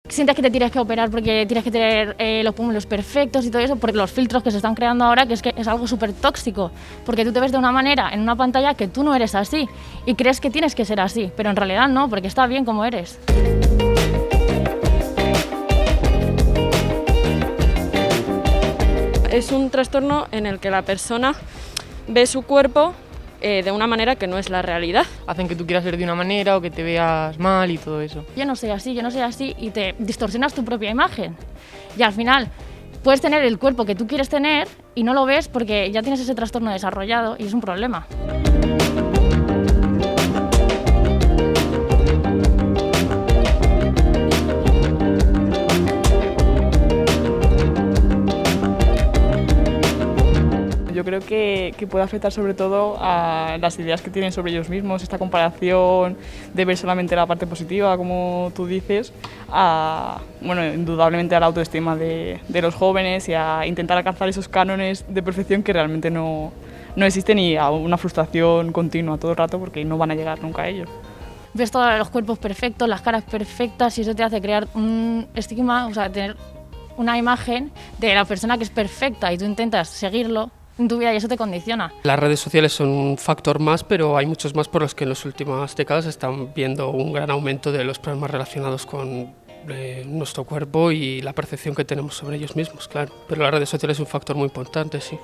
sientes que te tienes que operar porque tienes que tener los pómulos perfectos y todo eso, porque los filtros que se están creando ahora, que es algo súper tóxico, porque tú te ves de una manera en una pantalla que tú no eres así y crees que tienes que ser así, pero en realidad no, porque está bien como eres. Es un trastorno en el que la persona ve su cuerpo de una manera que no es la realidad. Hacen que tú quieras ser de una manera o que te veas mal y todo eso. Yo no soy así y te distorsionas tu propia imagen. Y al final puedes tener el cuerpo que tú quieres tener y no lo ves porque ya tienes ese trastorno desarrollado y es un problema. Yo creo que puede afectar sobre todo a las ideas que tienen sobre ellos mismos, esta comparación de ver solamente la parte positiva, como tú dices, indudablemente a la autoestima de los jóvenes y a intentar alcanzar esos cánones de perfección que realmente no existen y a una frustración continua todo el rato porque no van a llegar nunca a ello. Ves todos los cuerpos perfectos, las caras perfectas y eso te hace crear un estigma, o sea, tener una imagen de la persona que es perfecta y tú intentas seguirlo en tu vida y eso te condiciona. Las redes sociales son un factor más, pero hay muchos más por los que en las últimas décadas están viendo un gran aumento de los problemas relacionados con nuestro cuerpo y la percepción que tenemos sobre ellos mismos, claro. Pero las redes sociales es un factor muy importante, sí.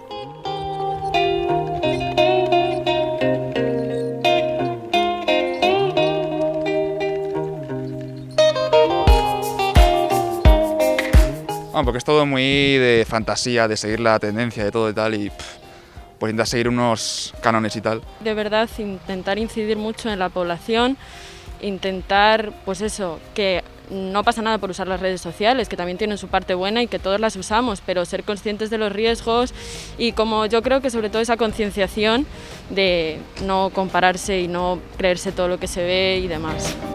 Bueno, porque es todo muy de fantasía, de seguir la tendencia de todo y tal, y pues intentar seguir unos cánones y tal. De verdad, intentar incidir mucho en la población, intentar, pues eso, que no pasa nada por usar las redes sociales, que también tienen su parte buena y que todos las usamos, pero ser conscientes de los riesgos y como yo creo que sobre todo esa concienciación de no compararse y no creerse todo lo que se ve y demás.